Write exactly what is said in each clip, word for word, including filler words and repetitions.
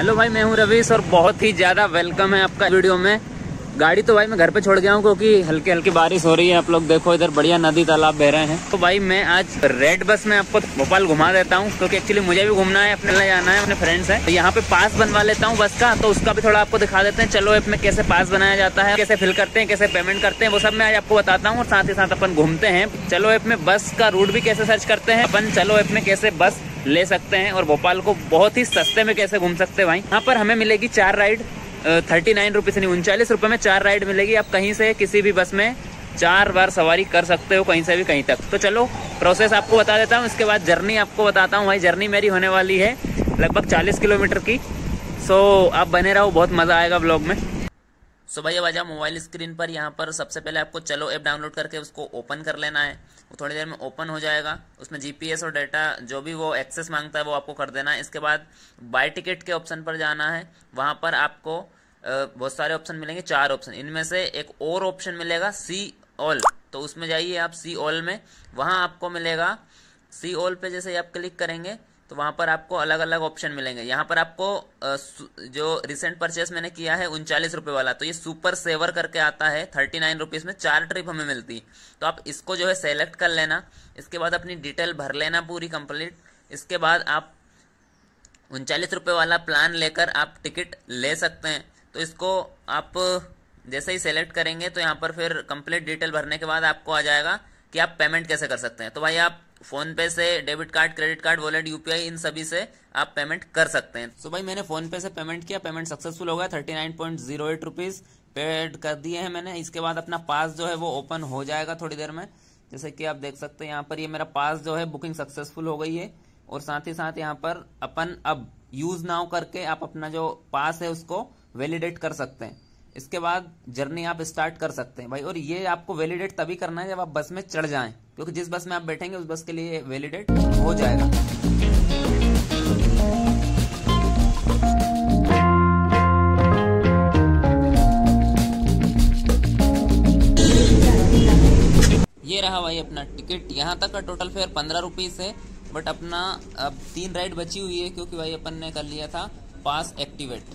Hello भाई, मैं हूँ रवीश और बहुत ही ज्यादा वेलकम है आपका वीडियो में। गाड़ी तो भाई मैं घर पे छोड़ गया हूँ क्योंकि हल्की हल्की बारिश हो रही है। आप लोग देखो इधर बढ़िया नदी तालाब बह रहे हैं। तो भाई मैं आज रेड बस में आपको भोपाल घुमा देता हूँ क्योंकि एक्चुअली मुझे भी घूमना है, अपने लिए जाना है, अपने फ्रेंड्स हैं। तो यहाँ पे पास बनवा लेता हूँ बस का, तो उसका भी थोड़ा आपको दिखा देते हैं। चलो ऐप में कैसे पास बनाया जाता है, कैसे फिल करते हैं, कैसे पेमेंट करते हैं, वो सब मैं आज आपको बताता हूँ। और साथ ही साथ अपन घूमते हैं। चलो ऐप में बस का रूट भी कैसे सर्च करते हैं अपन, चलो ऐप में कैसे बस ले सकते हैं और भोपाल को बहुत ही सस्ते में कैसे घूम सकते हैं भाई। यहाँ पर हमें मिलेगी चार राइड, थर्टी नाइन रुपीज नहीं उनचालीस रुपए में चार राइड मिलेगी। आप कहीं से किसी भी बस में चार बार सवारी कर सकते हो, कहीं से भी कहीं तक। तो चलो प्रोसेस आपको बता देता हूँ, इसके बाद जर्नी आपको बताता हूँ। भाई जर्नी मेरी होने वाली है लगभग चालीस किलोमीटर की। सो आप बने रहो, बहुत मजा आएगा ब्लॉग में। सो भाई अब आ जाओ मोबाइल स्क्रीन पर। यहाँ पर सबसे पहले आपको चलो ऐप डाउनलोड करके उसको ओपन कर लेना है। वो थोड़ी देर में ओपन हो जाएगा। उसमें जीपीएस और डाटा जो भी वो एक्सेस मांगता है वो आपको कर देना है। इसके बाद बाय टिकट के ऑप्शन पर जाना है। वहाँ पर आपको बहुत सारे ऑप्शन मिलेंगे, चार ऑप्शन। इनमें से एक और ऑप्शन मिलेगा सी ऑल, तो उसमें जाइए आप सी ऑल में। वहाँ आपको मिलेगा सी ऑल पे जैसे ही आप क्लिक करेंगे तो वहाँ पर आपको अलग अलग ऑप्शन मिलेंगे। यहाँ पर आपको जो रिसेंट परचेस मैंने किया है उनचालीस रुपये वाला, तो ये सुपर सेवर करके आता है। थर्टी नाइन रुपीज़ में चार ट्रिप हमें मिलती। तो आप इसको जो है सेलेक्ट कर लेना। इसके बाद अपनी डिटेल भर लेना पूरी कंप्लीट। इसके बाद आप उनचालीस रुपये वाला प्लान लेकर आप टिकट ले सकते हैं। तो इसको आप जैसे ही सेलेक्ट करेंगे तो यहाँ पर फिर कंप्लीट डिटेल भरने के बाद आपको आ जाएगा कि आप पेमेंट कैसे कर सकते हैं। तो भाई आप फोन पे से, debit card, credit card, wallet, UPI, इन सभी से आप पेमेंट कर सकते हैं। तो भाई मैंने फोन पे से पेमेंट किया, पेमेंट सक्सेसफुल हो गया। Thirty nine point zero eight rupees paid कर दिए हैं मैंने। इसके बाद अपना पास जो है वो ओपन हो जाएगा थोड़ी देर में। जैसे कि आप देख सकते हैं यहाँ पर ये मेरा पास जो है बुकिंग सक्सेसफुल हो गई है। और साथ ही साथ यहाँ पर अपन अब यूज नाउ करके आप अपना जो पास है उसको वैलिडेट कर सकते हैं। इसके बाद जर्नी आप स्टार्ट कर सकते हैं भाई। और ये आपको वैलिडेट तभी करना है जब आप बस में चढ़ जाएं, क्योंकि जिस बस में आप बैठेंगे उस बस के लिए वैलिडेट हो जाएगा। ये रहा भाई अपना टिकट। यहाँ तक का टोटल फेयर पंद्रह रुपीज है, बट अपना अब तीन राइड बची हुई है क्योंकि भाई अपन ने कर लिया था पास एक्टिवेट।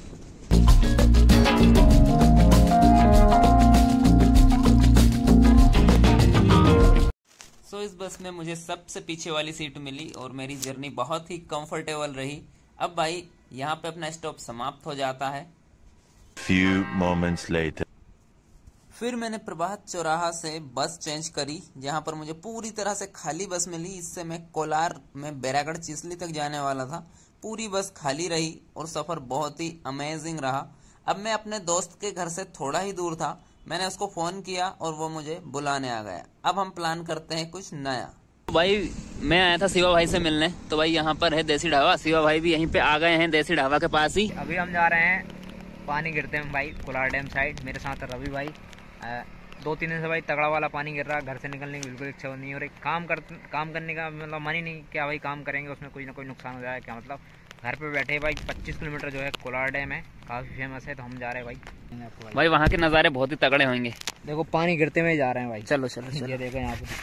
सो so, इस बस में मुझे सबसे पीछे वाली सीट मिली और मेरी जर्नी बहुत ही कंफर्टेबल रही। अब भाई यहाँ पे अपना स्टॉप समाप्त हो जाता है। Few moments later. फिर मैंने प्रभात चौराहा से बस चेंज करी, जहाँ पर मुझे पूरी तरह से खाली बस मिली। इससे मैं कोलार में बैरागढ़ चिसली तक जाने वाला था। पूरी बस खाली रही और सफर बहुत ही अमेजिंग रहा। अब मैं अपने दोस्त के घर से थोड़ा ही दूर था, मैंने उसको फोन किया और वो मुझे बुलाने आ गया। अब हम प्लान करते हैं कुछ नया। भाई मैं आया था शिवा भाई से मिलने, तो भाई यहाँ पर है देसी ढाबा। शिवा भाई भी यहीं पे आ गए हैं देसी ढाबा के पास ही। अभी हम जा रहे हैं पानी गिरते हैं भाई कोलार डैम साइड। मेरे साथ रवि भाई। दो तीन दिन से भाई तगड़ा वाला पानी गिर रहा है। घर से निकलने की बिल्कुल इच्छा नहीं हो रही। काम कर काम करने का मतलब मन ही नहीं, क्या भाई काम करेंगे उसमें कोई ना कोई नुकसान हो जाए क्या मतलब। घर पे बैठे भाई पच्चीस किलोमीटर जो है कोलार डैम है, काफ़ी फेमस है, तो हम जा रहे हैं भाई। भाई, भाई वहाँ के नज़ारे बहुत ही तगड़े होंगे। देखो पानी गिरते हुए जा रहे हैं भाई। चलो चलो, चलो। ये देखो यहाँ पे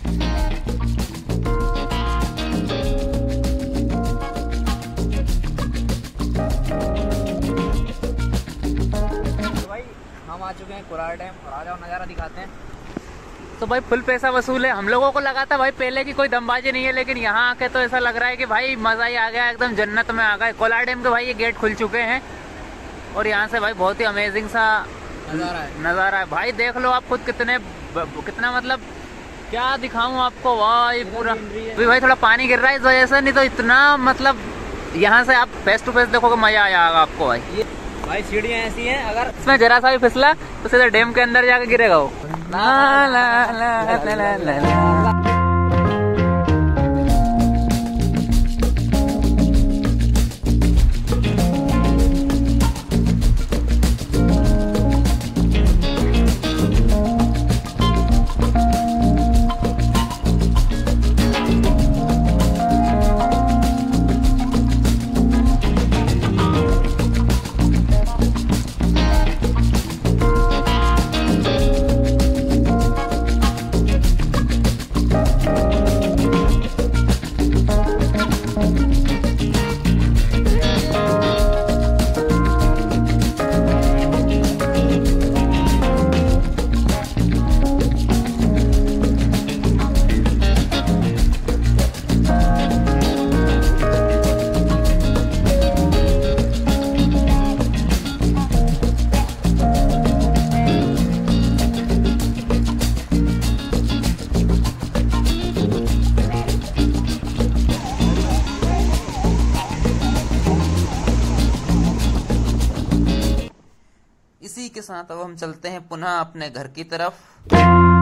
तो भाई हम आ चुके हैं कोलार डैम और आ जाओ नज़ारा दिखाते हैं। तो भाई फुल पैसा वसूल है। हम लोगों को लगा था भाई पहले की कोई दमबाजी नहीं है, लेकिन यहाँ आके तो ऐसा लग रहा है कि भाई मजा ही आ गया, एकदम जन्नत में आ गए। कोलार डैम के भाई ये गेट खुल चुके हैं और यहाँ से भाई बहुत ही अमेजिंग सा नज़ारा है नज़ारा है भाई। देख लो आप खुद कितने कितना मतलब क्या दिखाऊं आपको भाई। पूरा अभी भाई थोड़ा पानी गिर रहा है इस वजह से, नहीं तो इतना मतलब यहाँ से आप फेस टू फेस देखोगे, मजा आ जाएगा आपको भाई। ये भाई सीढ़ियाँ ऐसी हैं, अगर इसमें जरा सा भी फिसला तो सीधे डैम के अंदर जाके गिरेगा वो। ला ला ला ला ला ला ला। इसी के साथ अब हम चलते हैं पुनः अपने घर की तरफ।